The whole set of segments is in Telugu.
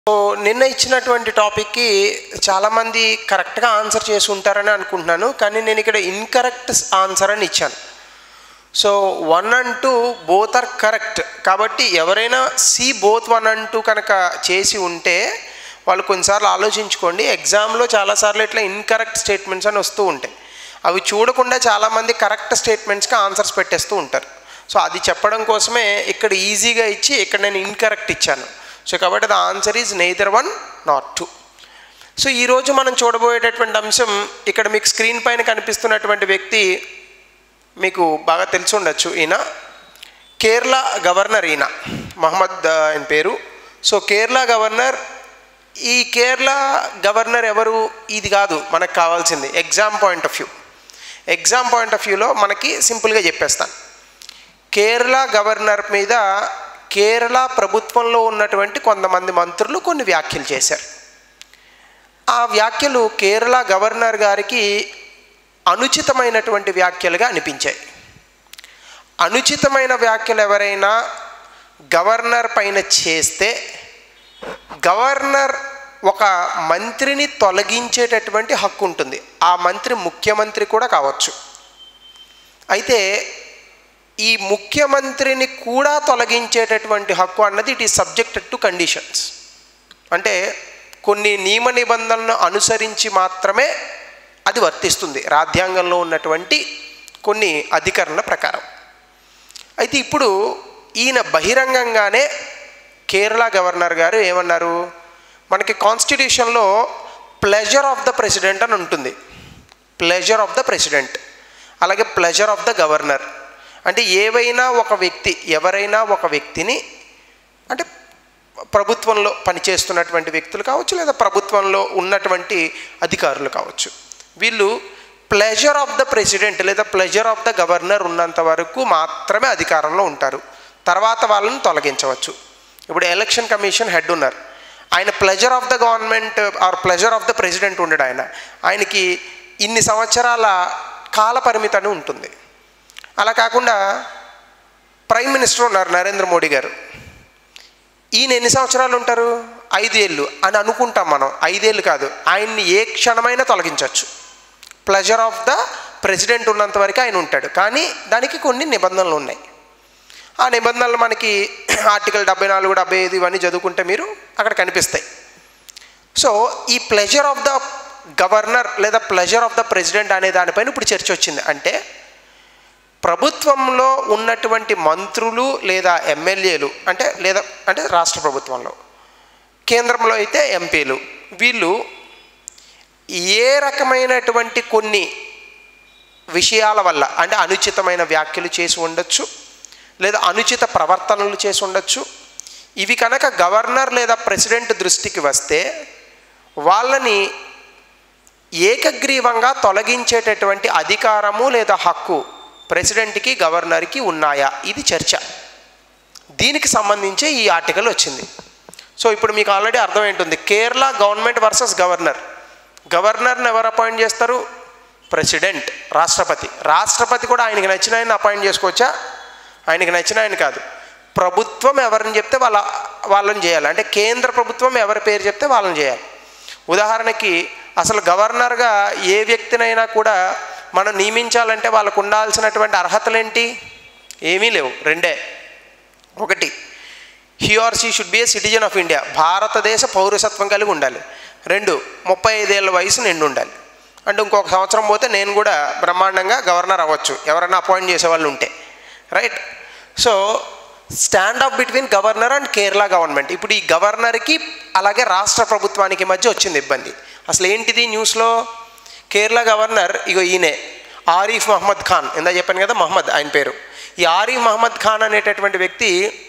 సో నిన్న ఇచ్చినటువంటి టాపిక్కి చాలామంది కరెక్ట్గా ఆన్సర్ చేసి ఉంటారని అనుకుంటున్నాను, కానీ నేను ఇక్కడ ఇన్కరెక్ట్ ఆన్సర్ అని ఇచ్చాను. So 1 and 2 both are correct. కాబట్టి ఎవరైనా సి బోత్ 1 and 2 కనుక చేసి ఉంటే వాళ్ళు కొన్నిసార్లు ఆలోచించుకోండి. ఎగ్జామ్లో చాలాసార్లు ఇట్లా ఇన్కరెక్ట్ స్టేట్మెంట్స్ అని వస్తూ ఉంటాయి. అవి చూడకుండా చాలామంది కరెక్ట్ స్టేట్మెంట్స్కి ఆన్సర్స్ పెట్టేస్తూ ఉంటారు. సో అది చెప్పడం కోసమే ఇక్కడ ఈజీగా ఇచ్చి ఇక్కడ నేను ఇన్కరెక్ట్ ఇచ్చాను. సో కాబట్టి the answer is neither 1 nor 2. So ఈరోజు మనం చూడబోయేటటువంటి అంశం, ఇక్కడ మీకు స్క్రీన్ పైన కనిపిస్తున్నటువంటి వ్యక్తి మీకు బాగా తెలిసి ఉండొచ్చు. ఈయన కేరళ గవర్నర్, ఈయన మహమ్మద్ ఆయన పేరు. సో కేరళ గవర్నర్, ఈ కేరళ గవర్నర్ ఎవరు ఇది కాదు మనకు కావాల్సింది. ఎగ్జామ్ పాయింట్ ఆఫ్ వ్యూలో మనకి సింపుల్గా చెప్పేస్తాను. కేరళ గవర్నర్ మీద కేరళ ప్రభుత్వంలో ఉన్నటువంటి కొంతమంది మంత్రులు కొన్ని వ్యాఖ్యలు చేశారు. ఆ వ్యాఖ్యలు కేరళ గవర్నర్ గారికి అనుచితమైనటువంటి వ్యాఖ్యలుగా అనిపించాయి. అనుచితమైన వ్యాఖ్యలు ఎవరైనా గవర్నర్ పైన చేస్తే గవర్నర్ ఒక మంత్రిని తొలగించేటటువంటి హక్కు ఉంటుంది. ఆ మంత్రి ముఖ్యమంత్రి కూడా కావచ్చు. అయితే ఈ ముఖ్యమంత్రిని కూడా తొలగించేటటువంటి హక్కు అన్నది it is subjected to conditions. అంటే కొన్ని నియమ నిబంధనలను అనుసరించి మాత్రమే అది వర్తిస్తుంది రాజ్యాంగంలో ఉన్నటువంటి కొన్ని అధికరణల ప్రకారం. అయితే ఇప్పుడు ఈయన బహిరంగంగానే కేరళ గవర్నర్ గారు ఏమన్నారు, మనకి కాన్స్టిట్యూషన్లో ప్లెజర్ ఆఫ్ ద ప్రెసిడెంట్ అని ఉంటుంది. ప్లెజర్ ఆఫ్ ద ప్రెసిడెంట్, అలాగే ప్లెజర్ ఆఫ్ ద గవర్నర్. అంటే ఎవరైనా ఒక వ్యక్తిని, అంటే ప్రభుత్వంలో పనిచేస్తున్నటువంటి వ్యక్తులు కావచ్చు, లేదా ప్రభుత్వంలో ఉన్నటువంటి అధికారులు కావచ్చు, వీళ్ళు ప్లెజర్ ఆఫ్ ద ప్రెసిడెంట్ లేదా ప్లెజర్ ఆఫ్ ద గవర్నర్ ఉన్నంత వరకు మాత్రమే అధికారంలో ఉంటారు. తర్వాత వాళ్ళని తొలగించవచ్చు. ఇప్పుడు ఎలక్షన్ కమిషన్ హెడ్ ఉన్నారు, ఆయన pleasure of the government or pleasure of the president ఉండడు. ఆయనకి ఇన్ని సంవత్సరాల కాల పరిమితి అని ఉంటుంది. అలా కాకుండా ప్రైమ్ మినిస్టర్ ఉన్నారు నరేంద్ర మోడీ గారు, ఈయన ఎన్ని సంవత్సరాలు ఉంటారు? 5 ఏళ్ళు అని అనుకుంటాం మనం. 5 ఏళ్ళు కాదు, ఆయన్ని ఏ క్షణమైనా తొలగించవచ్చు. ప్లెజర్ ఆఫ్ ద ప్రెసిడెంట్ ఉన్నంత వరకు ఆయన ఉంటాడు. కానీ దానికి కొన్ని నిబంధనలు ఉన్నాయి. ఆ నిబంధనలు మనకి ఆర్టికల్ 74, 75 ఇవన్నీ చదువుకుంటే మీరు అక్కడ కనిపిస్తాయి. సో ఈ ప్లెజర్ ఆఫ్ ద గవర్నర్ లేదా ప్లెజర్ ఆఫ్ ద ప్రెసిడెంట్ అనే దానిపైన ఇప్పుడు చర్చ వచ్చింది. అంటే ప్రభుత్వంలో ఉన్నటువంటి మంత్రులు లేదా ఎమ్మెల్యేలు, అంటే రాష్ట్ర ప్రభుత్వంలో, కేంద్రంలో అయితే ఎంపీలు, వీళ్ళు ఏ రకమైనటువంటి కొన్ని విషయాల వల్ల, అంటే అనుచితమైన వ్యాఖ్యలు చేసి ఉండొచ్చు, లేదా అనుచిత ప్రవర్తనలు చేసి ఉండొచ్చు. ఇవి కనుక గవర్నర్ లేదా ప్రెసిడెంట్ దృష్టికి వస్తే వాళ్ళని ఏకగ్రీవంగా తొలగించేటటువంటి అధికారము లేదా హక్కు ప్రెసిడెంట్కి గవర్నర్కి ఉన్నాయా? ఇది చర్చ. దీనికి సంబంధించి ఈ ఆర్టికల్ వచ్చింది. సో ఇప్పుడు మీకు ఆల్రెడీ అర్థమైంటుంది, కేరళ గవర్నమెంట్ వర్సెస్ గవర్నర్ని ఎవరు అపాయింట్ చేస్తారు? ప్రెసిడెంట్, రాష్ట్రపతి కూడా ఆయనకి నచ్చిన ఆయన అపాయింట్ చేసుకోవచ్చా? ఆయనకి నచ్చిన ఆయన కాదు. ప్రభుత్వం ఎవరిని చెప్తే వాళ్ళని చేయాలి. అంటే కేంద్ర ప్రభుత్వం ఎవరి పేరు చెప్తే వాళ్ళని చేయాలి. ఉదాహరణకి అసలు గవర్నర్గా ఏ వ్యక్తినైనా కూడా మనం నియమించాలంటే వాళ్ళకు ఉండాల్సినటువంటి అర్హతలు ఏంటి? ఏమీ లేవు. 2. 1, he or she should be a citizen of India, భారతదేశ పౌరసత్వం కలిగి ఉండాలి. 2, 35 ఏళ్ళ వయసు నిండి ఉండాలి. అంటే ఇంకొక సంవత్సరం పోతే నేను కూడా బ్రహ్మాండంగా గవర్నర్ అవ్వచ్చు, ఎవరైనా అపాయింట్ చేసేవాళ్ళు ఉంటే, right? So stand off between governor and Kerala government. ఇప్పుడు ఈ గవర్నర్కి అలాగే రాష్ట్ర ప్రభుత్వానికి మధ్య వచ్చింది ఇబ్బంది. అసలు ఏంటిది న్యూస్లో? కేరళ గవర్నర్ ఇగో ఈయనే ఆరిఫ్ మహమ్మద్ ఖాన్, ఇందా చెప్పాను కదా మహమ్మద్ ఆయన పేరు. ఈ ఆరిఫ్ మహమ్మద్ ఖాన్ అనేటటువంటి వ్యక్తి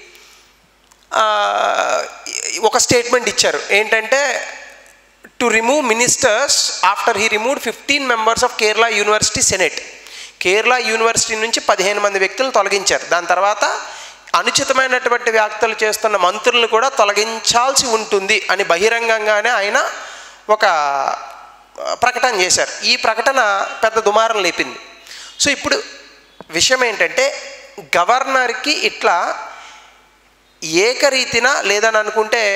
ఒక స్టేట్మెంట్ ఇచ్చారు. ఏంటంటే to remove ministers after he removed 15 members of Kerala university senate. Kerala university నుంచి 15 మంది వ్యక్తులను తొలగించారు. దాని తర్వాత అనుచితమైనటువంటి వ్యాఖ్యలు చేస్తున్న మంత్రులను కూడా తొలగించాల్సి ఉంటుంది అని బహిరంగంగానే ఆయన ఒక ప్రకటన చేశారు. ఈ ప్రకటన పెద్ద దుమారం లేపింది. సో ఇప్పుడు విషయం ఏంటంటే, గవర్నర్కి ఇట్లా ఏకరీతిన లేదని అనుకుంటే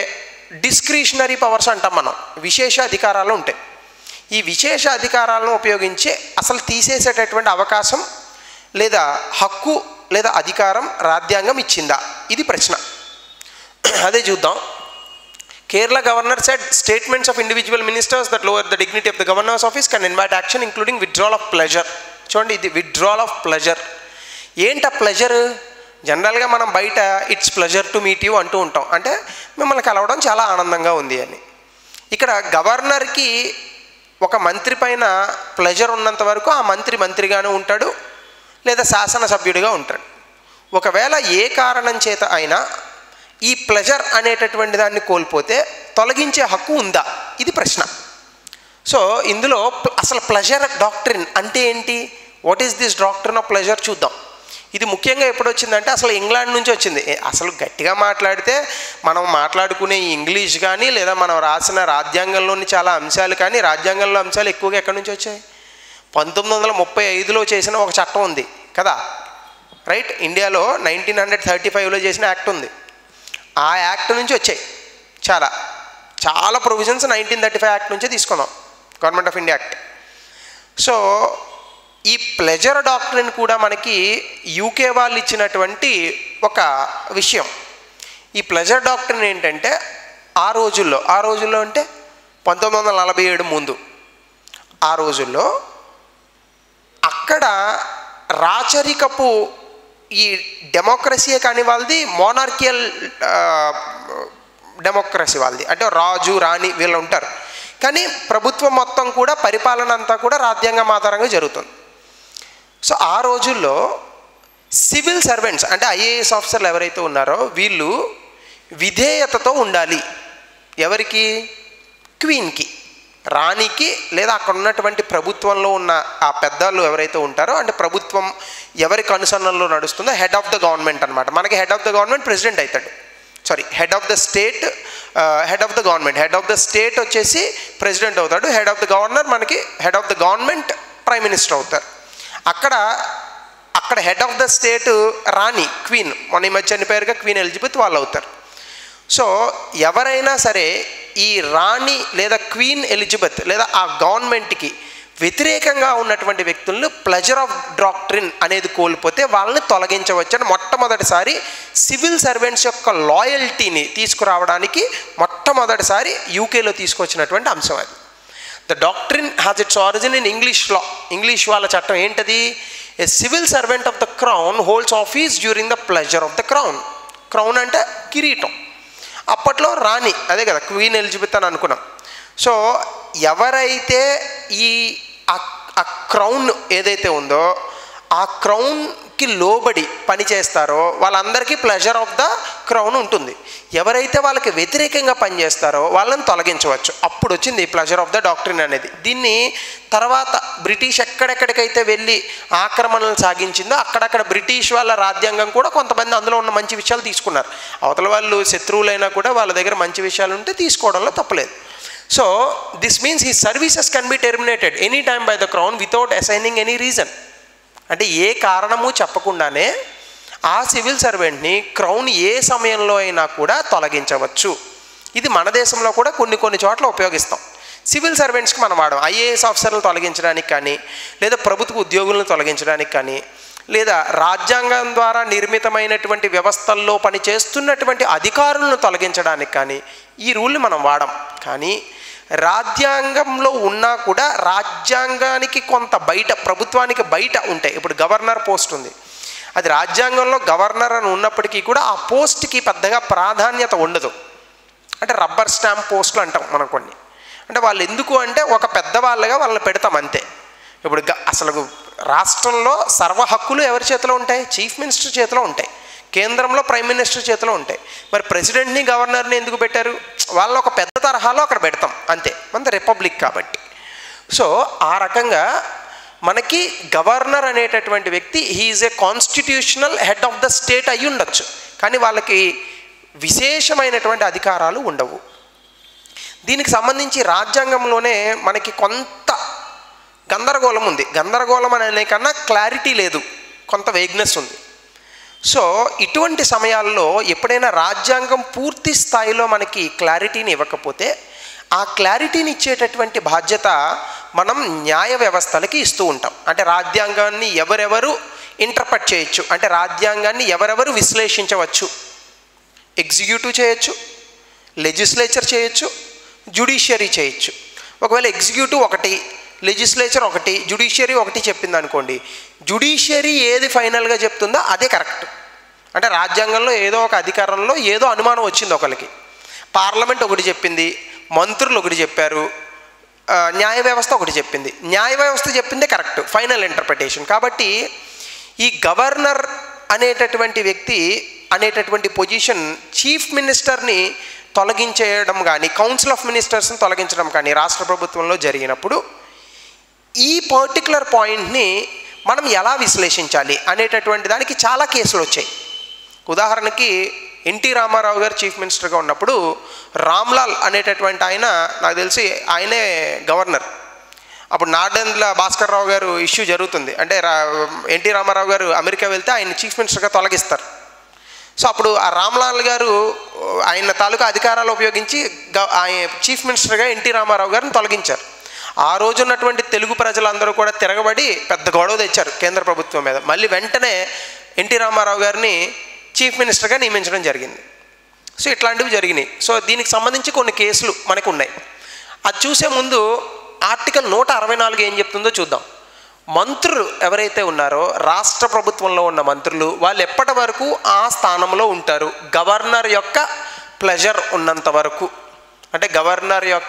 డిస్క్రిషనరీ పవర్స్ అంటాం మనం, విశేష అధికారాలు ఉంటాయి. ఈ విశేష అధికారాలను ఉపయోగించి అసలు తీసేసేటటువంటి అవకాశం లేదా హక్కు లేదా అధికారం రాజ్యాంగం ఇచ్చిందా, ఇది ప్రశ్న. అదే చూద్దాం. Kerala governor said statements of individual ministers that lower the dignity of the governor's office can invite action including withdrawal of pleasure. చూడండి, ఇది విత్డ్రాల్ ఆఫ్ ప్లెజర్. ఏంటి ఆ ప్లెజర్? జనరల్గా మనం బయట it's pleasure to meet you అంటూ ఉంటాం, అంటే మిమ్మల్ని కలవడం చాలా ఆనందంగా ఉంది అని. ఇక్కడ గవర్నర్కి ఒక మంత్రి పైన ప్లెజర్ ఉన్నంత వరకు ఆ మంత్రి మంత్రిగానే ఉంటాడు లేదా శాసనసభ్యుడిగా ఉంటాడు. ఒకవేళ ఏ కారణం చేత అయినా ఈ ప్లెజర్ అనేటటువంటి దాన్ని కోల్పోతే తొలగించే హక్కు ఉందా, ఇది ప్రశ్న. సో ఇందులో అసలు ప్లెజర్ డాక్ట్రిన్ అంటే ఏంటి, what is this doctrine of pleasure చూద్దాం. ఇది ముఖ్యంగా ఎప్పుడు వచ్చిందంటే అసలు ఇంగ్లాండ్ నుంచి వచ్చింది. అసలు గట్టిగా మాట్లాడితే మనం మాట్లాడుకునే ఇంగ్లీష్ కానీ లేదా మనం రాసిన రాజ్యాంగంలోని చాలా అంశాలు కానీ, రాజ్యాంగంలో అంశాలు ఎక్కువగా ఎక్కడి నుంచి వచ్చాయి? 1935లో చేసిన ఒక చట్టం ఉంది కదా, రైట్? ఇండియాలో 1935లో చేసిన యాక్ట్ ఉంది. ఆ యాక్ట్ నుంచి వచ్చాయి చాలా చాలా ప్రొవిజన్స్. 1935 యాక్ట్ నుంచే తీసుకున్నాం, government of India act. So ఈ ప్లెజర్ డాక్ట్రిన్ కూడా మనకి యూకే వాళ్ళు ఇచ్చినటువంటి ఒక విషయం. ఈ ప్లెజర్ డాక్ట్రిన్ ఏంటంటే ఆ రోజుల్లో అంటే 1947 ముందు, ఆ రోజుల్లో అక్కడ రాచరికపు ఈ డెమోక్రసీయే కానీ వాళ్ళది మోనార్కియల్ డెమోక్రసీ వాళ్ళది, అంటే రాజు రాణి వీళ్ళు ఉంటారు. కానీ ప్రభుత్వం మొత్తం కూడా పరిపాలన అంతా కూడా రాజ్యాంగం ఆధారంగా జరుగుతుంది. సో ఆ రోజుల్లో సివిల్ సర్వెంట్స్ అంటే ఐఏఎస్ ఆఫీసర్లు ఎవరైతే ఉన్నారో వీళ్ళు విధేయతతో ఉండాలి. ఎవరికి? క్వీన్కి, రాణికి, లేదా అక్కడ ఉన్నటువంటి ప్రభుత్వంలో ఉన్న ఆ పెద్దలు ఎవరైతే ఉంటారో, అంటే ప్రభుత్వం ఎవరికి అనుసరణలో నడుస్తుందో హెడ్ ఆఫ్ ద గవర్నమెంట్ అనమాట. మనకి head of the government president అవుతాడు, head of the state, head of the government, head of the state వచ్చేసి ప్రెసిడెంట్ అవుతాడు. హెడ్ ఆఫ్ ద గవర్నర్ మనకి head of the government prime minister అవుతారు. అక్కడ హెడ్ ఆఫ్ ద స్టేట్ రాణి, క్వీన్, మొన్న ఈ మధ్య చనిపోయారుగా క్వీన్ ఎలిజబెత్, వాళ్ళు అవుతారు. సో ఎవరైనా సరే ఈ రాణి లేదా క్వీన్ ఎలిజబెత్ లేదా ఆ గవర్నమెంట్కి వ్యతిరేకంగా ఉన్నటువంటి వ్యక్తులను ప్లెజర్ ఆఫ్ డాక్ట్రిన్ అనేది కోల్పోతే వాళ్ళని తొలగించవచ్చని మొట్టమొదటిసారి సివిల్ సర్వెంట్స్ యొక్క లాయల్టీని తీసుకురావడానికి మొట్టమొదటిసారి యూకేలో తీసుకొచ్చినటువంటి అంశం అది. The doctrine has its origin in English law. English వాళ్ళ చట్టం ఏంటది? A civil servant of the crown holds office during the pleasure of the crown. Crown అంటే కిరీటం. అప్పట్లో రాణి, అదే కదా క్వీన్ ఎలిజబెత్ అని అనుకున్నాం. సో ఎవరైతే ఆ క్రౌన్ ఏదైతే ఉందో ఆ క్రౌన్కి లోబడి పని చేస్తారో వాళ్ళందరికీ ప్లెజర్ ఆఫ్ ద క్రౌన్ ఉంటుంది. ఎవరైతే వాళ్ళకి వ్యతిరేకంగా పనిచేస్తారో వాళ్ళని తొలగించవచ్చు. అప్పుడు వచ్చింది ప్లెజర్ ఆఫ్ ద డాక్ట్రిన్ అనేది. దీన్ని తర్వాత బ్రిటిష్ ఎక్కడెక్కడికైతే వెళ్ళి ఆక్రమణలు సాగించిందో అక్కడక్కడ బ్రిటిష్ వాళ్ళ రాజ్యాంగం కూడా కొంతమంది అందులో ఉన్న మంచి విషయాలు తీసుకున్నారు. అవతల వాళ్ళు శత్రువులైనా కూడా వాళ్ళ దగ్గర మంచి విషయాలు ఉంటే తీసుకోవడంలో తప్పలేదు. So this means his services can be terminated any time by the crown without assigning any reason. అంటే ఏ కారణము చెప్పకుండానే ఆ సివిల్ సర్వెంట్ని క్రౌన్ ఏ సమయంలో అయినా కూడా తొలగించవచ్చు. ఇది మన దేశంలో కూడా కొన్ని చోట్ల ఉపయోగిస్తాం. సివిల్ సర్వెంట్స్కి మనం వాడడం ఐఏఎస్ ఆఫీసర్లు తొలగించడానికి కానీ, లేదా ప్రభుత్వ ఉద్యోగులను తొలగించడానికి కానీ, లేదా రాజ్యాంగం ద్వారా నిర్మితమైనటువంటి వ్యవస్థల్లో పనిచేస్తున్నటువంటి అధికారులను తొలగించడానికి కానీ ఈ రూల్ని మనం వాడం. కానీ రాజ్యాంగంలో ఉన్నా కూడా రాజ్యాంగానికి కొంత బయట, ప్రభుత్వానికి బయట ఉంటాయి. ఇప్పుడు గవర్నర్ పోస్ట్ ఉంది, అది రాజ్యాంగంలో గవర్నర్ అని ఉన్నప్పటికీ కూడా ఆ పోస్ట్కి పెద్దగా ప్రాధాన్యత ఉండదు. అంటే రబ్బర్ స్టాంప్ పోస్టులు అంటాం మనం కొన్ని. అంటే వాళ్ళు ఎందుకు అంటే ఒక పెద్దవాళ్ళగా వాళ్ళని పెడతాం అంతే. ఇప్పుడు అసలు రాష్ట్రంలో సర్వ హక్కులు ఎవరి చేతిలో ఉంటాయి? చీఫ్ మినిస్టర్ చేతిలో ఉంటాయి. కేంద్రంలో ప్రైమ్ మినిస్టర్ చేతిలో ఉంటాయి. మరి ప్రెసిడెంట్ని గవర్నర్ని ఎందుకు పెట్టారు? వాళ్ళని ఒక పెద్ద తరహాలో అక్కడ పెడతాం అంతే, మన రిపబ్లిక్ కాబట్టి. సో ఆ రకంగా మనకి గవర్నర్ అనేటటువంటి వ్యక్తి he is a constitutional head of the state అయి ఉండొచ్చు, కానీ వాళ్ళకి విశేషమైనటువంటి అధికారాలు ఉండవు. దీనికి సంబంధించి రాజ్యాంగంలోనే మనకి కొంత గందరగోళం ఉంది. గందరగోళం అనే కన్నా క్లారిటీ లేదు, కొంత వేగ్నెస్ ఉంది. సో ఇటువంటి సమయాల్లో ఎప్పుడైనా రాజ్యాంగం పూర్తి స్థాయిలో మనకి క్లారిటీని ఇవ్వకపోతే ఆ క్లారిటీని ఇచ్చేటటువంటి బాధ్యత మనం న్యాయ వ్యవస్థలకి ఇస్తూ ఉంటాం. అంటే రాజ్యాంగాన్ని ఎవరెవరు ఇంటర్ప్రెట్ చేయొచ్చు, అంటే రాజ్యాంగాన్ని ఎవరెవరు విశ్లేషించవచ్చు. ఎగ్జిక్యూటివ్ చేయొచ్చు, లెజిస్లేచర్ చేయొచ్చు, జ్యుడిషియరీ చేయొచ్చు. ఒకవేళ ఎగ్జిక్యూటివ్ ఒకటి, లెజిస్లేచర్ ఒకటి, జ్యుడిషియరీ ఒకటి చెప్పింది అనుకోండి, జ్యుడిషియరీ ఏది ఫైనల్గా చెప్తుందో అదే కరెక్ట్. అంటే రాజ్యాంగంలో ఏదో ఒక అధికారంలో ఏదో అనుమానం వచ్చింది ఒకరికి, పార్లమెంట్ ఒకటి చెప్పింది, మంత్రులు ఒకటి చెప్పారు, న్యాయ వ్యవస్థ ఒకటి చెప్పింది, న్యాయ వ్యవస్థ చెప్పిందే కరెక్ట్, ఫైనల్ ఇంటర్ప్రిటేషన్. కాబట్టి ఈ గవర్నర్ అనేటటువంటి వ్యక్తి అనేటటువంటి పొజిషన్ చీఫ్ మినిస్టర్ని తొలగించేయడం కానీ, కౌన్సిల్ ఆఫ్ మినిస్టర్స్ని తొలగించడం కానీ రాష్ట్ర ప్రభుత్వంలో జరిగినప్పుడు ఈ పర్టికులర్ పాయింట్ని మనం ఎలా విశ్లేషించాలి అనేటటువంటి దానికి చాలా కేసులు వచ్చాయి. ఉదాహరణకి ఎన్టీ రామారావు గారు చీఫ్ మినిస్టర్గా ఉన్నప్పుడు రామ్లాల్ అనేటటువంటి ఆయన, నాకు తెలిసి ఆయనే గవర్నర్. అప్పుడు నాడెండ్ల భాస్కర్ రావు గారు ఇష్యూ జరుగుతుంది, అంటే ఎన్టీ రామారావు గారు అమెరికా వెళ్తే ఆయన చీఫ్ మినిస్టర్గా తొలగిస్తారు. సో అప్పుడు ఆ రామ్లాల్ గారు ఆయన తాలూకా అధికారాలు ఉపయోగించి ఆయన చీఫ్ మినిస్టర్గా ఎన్టీ రామారావు గారిని తొలగించారు. ఆ రోజు ఉన్నటువంటి తెలుగు ప్రజలందరూ కూడా తిరగబడి పెద్ద గొడవ తెచ్చారు కేంద్ర ప్రభుత్వం మీద. మళ్ళీ వెంటనే ఎన్టీ రామారావు గారిని చీఫ్ మినిస్టర్గా నియమించడం జరిగింది. సో ఇట్లాంటివి జరిగినాయి. సో దీనికి సంబంధించి కొన్ని కేసులు మనకు ఉన్నాయి. అది చూసే ముందు ఆర్టికల్ 164 ఏం చెప్తుందో చూద్దాం. మంత్రులు ఎవరైతే ఉన్నారో రాష్ట్ర ప్రభుత్వంలో ఉన్న మంత్రులు వాళ్ళు ఎప్పటి వరకు ఆ స్థానంలో ఉంటారు? గవర్నర్ యొక్క ప్లెజర్ ఉన్నంత వరకు, అంటే గవర్నర్ యొక్క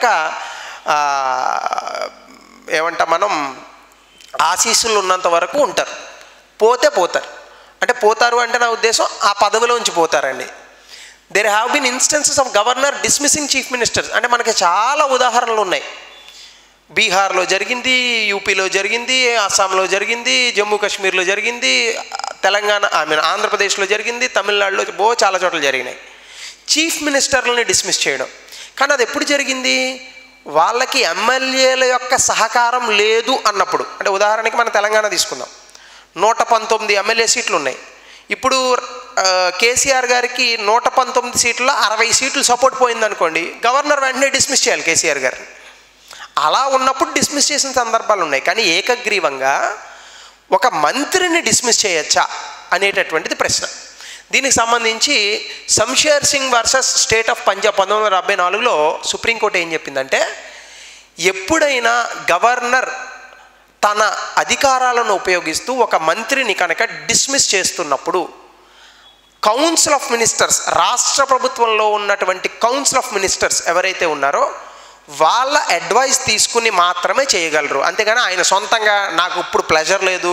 ఏమంటాం మనం ఆశీస్సులు ఉన్నంత వరకు ఉంటారు. పోతే పోతారు, అంటే పోతారు అంటే నా ఉద్దేశం ఆ పదవిలోంచి పోతారండి. There have been instances of governor dismissing chief ministers. అంటే మనకి చాలా ఉదాహరణలు ఉన్నాయి. బీహార్లో జరిగింది, యూపీలో జరిగింది, అస్సాంలో జరిగింది, జమ్మూ కాశ్మీర్లో జరిగింది, తెలంగాణ ఆంధ్రప్రదేశ్లో జరిగింది, తమిళనాడులో చాలా చోట్ల జరిగినాయి చీఫ్ మినిస్టర్లని డిస్మిస్ చేయడం. కానీ అది ఎప్పుడు జరిగింది? వాళ్ళకి ఎమ్మెల్యేల యొక్క సహకారం లేదు అన్నప్పుడు. అంటే ఉదాహరణకి మన తెలంగాణ తీసుకుందాం, 119 ఎమ్మెల్యే సీట్లు ఉన్నాయి. ఇప్పుడు కేసీఆర్ గారికి 119 సీట్లలో 60 సీట్లు సపోర్ట్ పోయిందనుకోండి, గవర్నర్ వెంటనే డిస్మిస్ చేయాలి కేసీఆర్ గారిని. అలా ఉన్నప్పుడు డిస్మిస్ చేసిన సందర్భాలు ఉన్నాయి. కానీ ఏకగ్రీవంగా ఒక మంత్రిని డిస్మిస్ చేయొచ్చా అనేటటువంటిది ప్రశ్న. దీనికి సంబంధించి Shamsher Singh versus state of Punjab 1974లో సుప్రీంకోర్టు ఏం చెప్పిందంటే, ఎప్పుడైనా గవర్నర్ తన అధికారాలను ఉపయోగిస్తూ ఒక మంత్రిని కనుక డిస్మిస్ చేస్తున్నప్పుడు కౌన్సిల్ ఆఫ్ మినిస్టర్స్, రాష్ట్ర ప్రభుత్వంలో ఉన్నటువంటి కౌన్సిల్ ఆఫ్ మినిస్టర్స్ ఎవరైతే ఉన్నారో వాళ్ళ అడ్వైస్ తీసుకుని మాత్రమే చేయగలరు. అంతేగాని ఆయన సొంతంగా నాకు ఇప్పుడు ప్లెజర్ లేదు,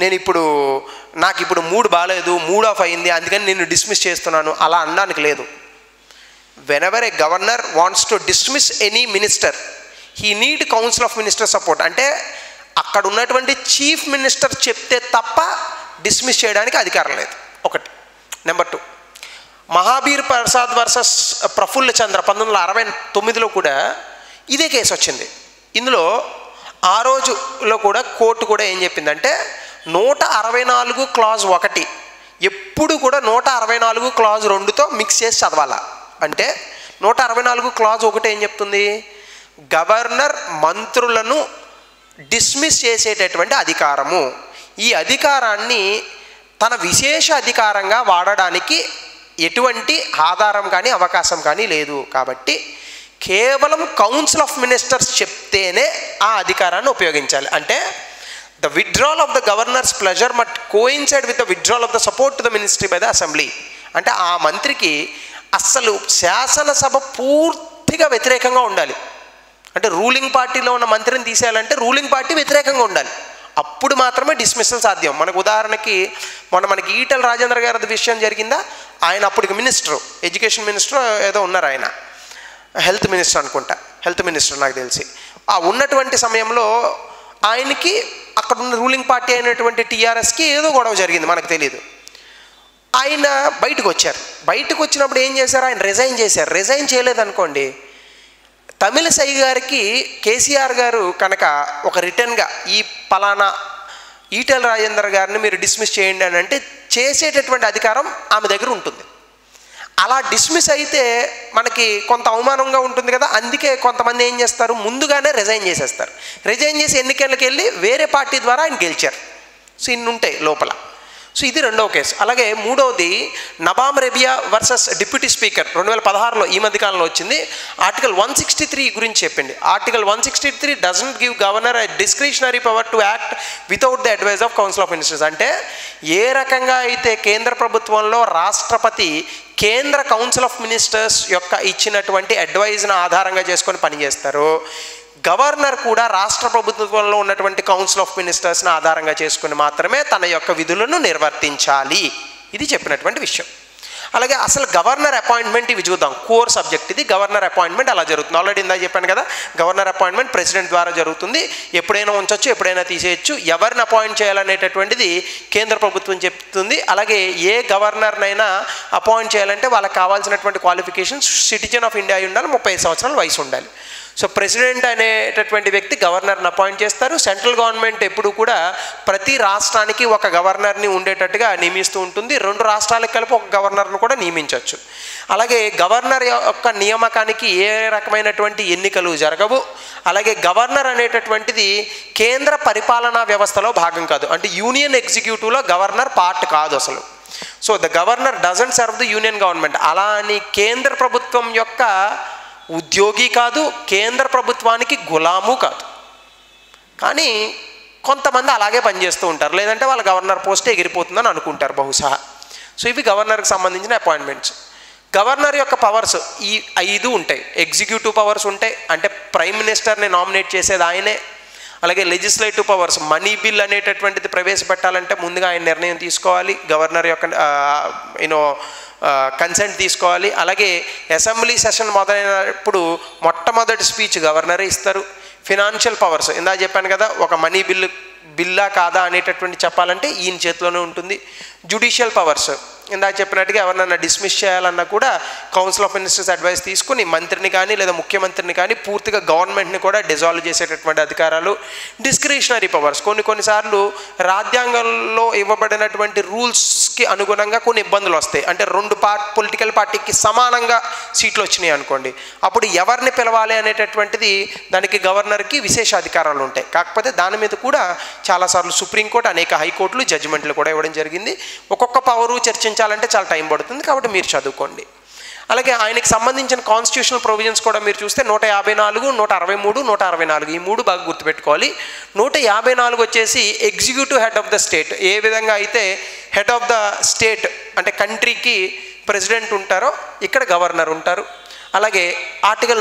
నాకు ఇప్పుడు మూడ్ బాగాలేదు, మూడ్ ఆఫ్ అయింది అందుకని నేను డిస్మిస్ చేస్తున్నాను అలా అనడానికి లేదు. Whenever a governor wants to dismiss any minister he need council of minister support. అంటే అక్కడ ఉన్నటువంటి చీఫ్ మినిస్టర్ చెప్తే తప్ప డిస్మిస్ చేయడానికి అధికారం లేదు. ఒకటి. నెంబర్ 2, మహాబీర్ ప్రసాద్ వర్సెస్ ప్రఫుల్ల చంద్ర 1969లో కూడా ఇదే కేసు వచ్చింది. ఇందులో ఆ రోజులో కూడా కోర్టు కూడా ఏం చెప్పిందంటే 164 క్లాజ్ 1 ఎప్పుడు కూడా 164 క్లాజ్ 2తో మిక్స్ చేసి చదవాలా. అంటే 164 క్లాజ్ 1 ఏం చెప్తుంది? గవర్నర్ మంత్రులను డిస్మిస్ చేసేటటువంటి అధికారము, ఈ అధికారాన్ని తన విశేష అధికారంగా వాడడానికి ఎటువంటి ఆధారం కానీ అవకాశం కానీ లేదు. కాబట్టి కేవలం కౌన్సిల్ ఆఫ్ మినిస్టర్స్ చెప్తేనే ఆ అధికారాన్ని ఉపయోగించాలి. అంటే the withdrawal of the governor's pleasure must coincide with the withdrawal of the support to the ministry by the assembly. అంటే ఆ మంత్రికి అస్సలు శాసనసభ పూర్తిగా వ్యతిరేకంగా ఉండాలి. అంటే రూలింగ్ పార్టీలో ఉన్న మంత్రిని తీసేయాలంటే రూలింగ్ పార్టీ వ్యతిరేకంగా ఉండాలి, అప్పుడు మాత్రమే డిస్మిస్సల్ సాధ్యం. మనకు ఉదాహరణకి మనకి ఈటెల రాజేంద్ర గారి విషయం జరిగిందా? ఆయన అప్పటికి మినిస్టర్, ఎడ్యుకేషన్ మినిస్టర్ ఏదో ఉన్నారు, ఆయన హెల్త్ మినిస్టర్ అనుకుంటా, హెల్త్ మినిస్టర్ నాకు తెలిసి. ఆ ఉన్నటువంటి సమయంలో ఆయనకి అక్కడ ఉన్న రూలింగ్ పార్టీ అయినటువంటి టీఆర్ఎస్కి ఏదో గొడవ జరిగింది, మనకు తెలియదు. ఆయన బయటకు వచ్చారు. బయటకు వచ్చినప్పుడు ఏం చేశారు? ఆయన రిజైన్ చేశారు. రిజైన్ చేయలేదనుకోండి, తమిళసై గారికి కేసీఆర్ గారు కనుక ఒక రిటర్న్గా ఈ పలానా ఈటెల రాజేందర్ గారిని మీరు డిస్మిస్ చేయండి అని అంటే చేసేటటువంటి అధికారం ఆమె దగ్గర ఉంటుంది. అలా డిస్మిస్ అయితే మనకి కొంత అవమానంగా ఉంటుంది కదా. అందుకే కొంతమంది ఏం చేస్తారు, ముందుగానే రిజైన్ చేసేస్తారు. రిజైన్ చేసి ఎన్నికలకు వెళ్ళి వేరే పార్టీ ద్వారా ఆయన గెలిచారు. సో ఇన్ని ఉంటాయి లోపల. సో ఇది రెండవ కేసు. అలాగే మూడవది Nabam Rebia versus deputy speaker 2016లో ఈ మధ్యకాలంలో వచ్చింది. ఆర్టికల్ 163 గురించి చెప్పింది. Article 163 doesn't give governor discretionary power to act without the advice of council of ministers. అంటే ఏ రకంగా అయితే కేంద్ర ప్రభుత్వంలో రాష్ట్రపతి కేంద్ర కౌన్సిల్ ఆఫ్ మినిస్టర్స్ యొక్క ఇచ్చినటువంటి అడ్వైజ్ను ఆధారంగా చేసుకొని పనిచేస్తారో, గవర్నర్ కూడా రాష్ట్ర ప్రభుత్వంలో ఉన్నటువంటి కౌన్సిల్ ఆఫ్ మినిస్టర్స్ని ఆధారంగా చేసుకుని మాత్రమే తన యొక్క విధులను నిర్వర్తించాలి. ఇది చెప్పినటువంటి విషయం. అలాగే అసలు గవర్నర్ అపాయింట్మెంట్ ఇవి చూద్దాం. కోర్ సబ్జెక్ట్ ఇది. గవర్నర్ అపాయింట్మెంట్ అలా జరుగుతుంది. ఆల్రెడీ ఇందాక చెప్పాను కదా, గవర్నర్ అపాయింట్మెంట్ ప్రెసిడెంట్ ద్వారా జరుగుతుంది. ఎప్పుడైనా ఉంచవచ్చు, ఎప్పుడైనా తీసేయచ్చు. ఎవరిని అపాయింట్ చేయాలనేటటువంటిది కేంద్ర ప్రభుత్వం చెప్తుంది. అలాగే ఏ గవర్నర్నైనా అపాయింట్ చేయాలంటే వాళ్ళకి కావాల్సినటువంటి క్వాలిఫికేషన్స్ సిటిజన్ ఆఫ్ ఇండియా ఉండాలి, 35 సంవత్సరాల వయసు ఉండాలి. సో ప్రెసిడెంట్ అనేటటువంటి వ్యక్తి గవర్నర్ని అపాయింట్ చేస్తారు. సెంట్రల్ గవర్నమెంట్ ఎప్పుడు కూడా ప్రతి రాష్ట్రానికి ఒక గవర్నర్ని ఉండేటట్టుగా నియమిస్తూ ఉంటుంది. 2 రాష్ట్రాలకు కలిపి ఒక గవర్నర్ను కూడా నియమించవచ్చు. అలాగే గవర్నర్ యొక్క నియామకానికి ఏ రకమైనటువంటి ఎన్నికలు జరగవు. అలాగే గవర్నర్ అనేటటువంటిది కేంద్ర పరిపాలనా వ్యవస్థలో భాగం కాదు. అంటే యూనియన్ ఎగ్జిక్యూటివ్లో గవర్నర్ పార్ట్ కాదు అసలు. So the governor doesn't serve the union government. అలా అని కేంద్ర ప్రభుత్వం యొక్క ఉద్యోగి కాదు, కేంద్ర ప్రభుత్వానికి గులాము కాదు. కానీ కొంతమంది అలాగే పనిచేస్తూ ఉంటారు, లేదంటే వాళ్ళ గవర్నర్ పోస్ట్ ఎగిరిపోతుందని అనుకుంటారు బహుశా. సో ఇవి గవర్నర్కి సంబంధించిన అపాయింట్మెంట్స్. గవర్నర్ యొక్క పవర్స్ ఈ 5 ఉంటాయి. ఎగ్జిక్యూటివ్ పవర్స్ ఉంటాయి, అంటే ప్రైమ్ మినిస్టర్ని నామినేట్ చేసేది ఆయనే. అలాగే లెజిస్లేటివ్ పవర్స్, మనీ బిల్ అనేటటువంటిది ప్రవేశపెట్టాలంటే ముందుగా ఆయన నిర్ణయం తీసుకోవాలి, గవర్నర్ యొక్క కన్సెంట్ తీసుకోవాలి. అలాగే అసెంబ్లీ సెషన్ మొదలైనప్పుడు మొట్టమొదటి స్పీచ్ గవర్నరే ఇస్తారు. ఫినాన్షియల్ పవర్స్ ఇందాక చెప్పాను కదా, ఒక మనీ బిల్లా కాదా అనేటటువంటి చెప్పాలంటే ఈయన చేతిలోనే ఉంటుంది. జ్యుడిషియల్ పవర్స్ ఇందాక చెప్పినట్టుగా ఎవరినైనా డిస్మిస్ చేయాలన్నా కూడా కౌన్సిల్ ఆఫ్ మినిస్టర్స్ అడ్వైస్ తీసుకుని మంత్రిని కానీ లేదా ముఖ్యమంత్రిని కానీ పూర్తిగా గవర్నమెంట్ని కూడా డిజాల్వ్ చేసేటటువంటి అధికారాలు. డిస్క్రిషనరీ పవర్స్ కొన్నిసార్లు రాజ్యాంగంలో ఇవ్వబడినటువంటి రూల్స్కి అనుగుణంగా కొన్ని ఇబ్బందులు వస్తాయి. అంటే 2 పొలిటికల్ పార్టీకి సమానంగా సీట్లు వచ్చినాయి అనుకోండి, అప్పుడు ఎవరిని పిలవాలి అనేటటువంటిది దానికి గవర్నర్కి విశేష అధికారాలు ఉంటాయి. కాకపోతే దాని మీద కూడా చాలాసార్లు సుప్రీంకోర్టు, అనేక హైకోర్టులు జడ్జిమెంట్లు కూడా ఇవ్వడం జరిగింది. ఒక్కొక్క పవరు చర్చించాలంటే చాలా టైం పడుతుంది, కాబట్టి మీరు చదువుకోండి. అలాగే ఆయనకి సంబంధించిన కాన్స్టిట్యూషనల్ ప్రొవిజన్స్ కూడా మీరు చూస్తే 154, 163, 164 ఈ 3 బాగా గుర్తుపెట్టుకోవాలి. 154 వచ్చేసి executive head of the state. ఏ విధంగా అయితే హెడ్ ఆఫ్ ద స్టేట్ అంటే కంట్రీకి ప్రెసిడెంట్ ఉంటారో ఇక్కడ గవర్నర్ ఉంటారు. అలాగే ఆర్టికల్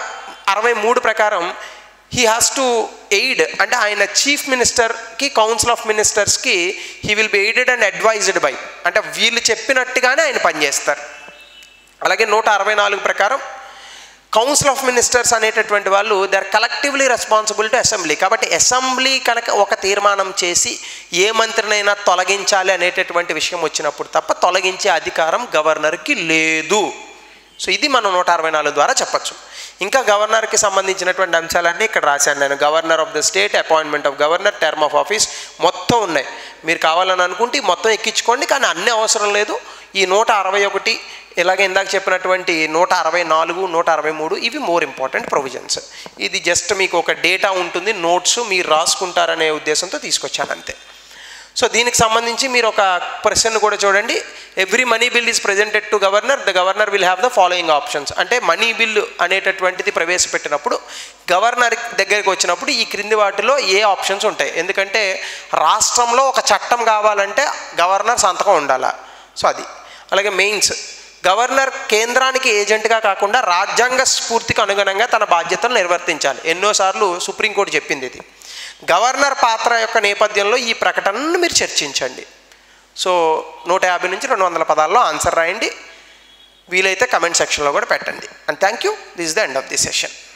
163 ప్రకారం హీ హ్యాస్ టు ఎయిడ్, అంటే ఆయన చీఫ్ మినిస్టర్కి కౌన్సిల్ ఆఫ్ మినిస్టర్స్కి he will be aided and advised by, అంటే వీళ్ళు చెప్పినట్టుగానే ఆయన పనిచేస్తారు. అలాగే 164 ప్రకారం కౌన్సిల్ ఆఫ్ మినిస్టర్స్ అనేటటువంటి వాళ్ళు they are collectively responsible to assembly. కాబట్టి అసెంబ్లీ కనుక ఒక తీర్మానం చేసి ఏ మంత్రినైనా తొలగించాలి అనేటటువంటి విషయం వచ్చినప్పుడు తప్ప తొలగించే అధికారం గవర్నర్కి లేదు. సో ఇది మనం 164 ద్వారా చెప్పచ్చు. ఇంకా గవర్నర్కి సంబంధించినటువంటి అంశాలన్నీ ఇక్కడ రాశాను నేను. Governor of the state, appointment of governor, term of office మొత్తం ఉన్నాయి. మీరు కావాలని అనుకుంటే మొత్తం ఎక్కించుకోండి, కానీ అన్నీ అవసరం లేదు. ఈ 161 ఇలాగే ఇందాక చెప్పినటువంటి 164, 163 ఇవి మోర్ ఇంపార్టెంట్ ప్రొవిజన్స్. ఇది జస్ట్ మీకు ఒక డేటా ఉంటుంది, నోట్స్ మీరు రాసుకుంటారనే ఉద్దేశంతో తీసుకొచ్చాను అంతే. సో దీనికి సంబంధించి మీరు ఒక ప్రశ్న కూడా చూడండి. Every money bill is presented to governor, the governor will have the following options. అంటే మనీ బిల్లు అనేటటువంటిది ప్రవేశపెట్టినప్పుడు గవర్నర్ దగ్గరికి వచ్చినప్పుడు ఈ క్రింది వాటిలో ఏ ఆప్షన్స్ ఉంటాయి. ఎందుకంటే రాష్ట్రంలో ఒక చట్టం కావాలంటే గవర్నర్ సంతకం ఉండాలా. సో అది. అలాగే మెయిన్స్, గవర్నర్ కేంద్రానికి ఏజెంట్గా కాకుండా రాజ్యాంగ స్ఫూర్తికి అనుగుణంగా తన బాధ్యతలు నిర్వర్తించాలి. ఎన్నోసార్లు సుప్రీంకోర్టు చెప్పింది ఇది. గవర్నర్ పాత్ర యొక్క నేపథ్యంలో ఈ ప్రకటనను మీరు చర్చించండి. సో 150 నుంచి 200 పదాల్లో ఆన్సర్ రాయండి. వీలైతే కమెంట్ సెక్షన్లో కూడా పెట్టండి. And thank you. This is the end of the session.